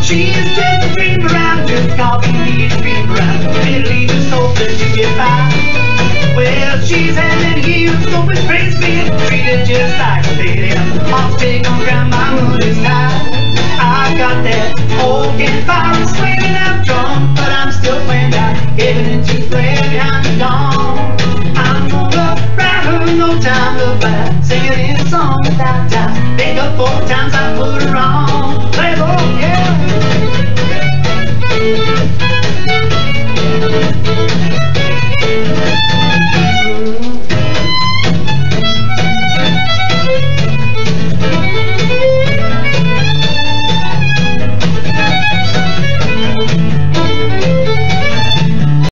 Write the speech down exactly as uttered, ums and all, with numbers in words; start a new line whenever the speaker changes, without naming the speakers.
She's just a dream around, just coffee, need a dream around. Literally just hope that you get by. Well, she's headed here, so much praise being treated just like a lady. I'll take on grandma moon is high. I got that old campfire swinging up drunk, but I'm still playing out, giving it to play behind the dawn. I'm gonna ride her no time to fly, singing in a song without time. Make up four times I put her on. Play both.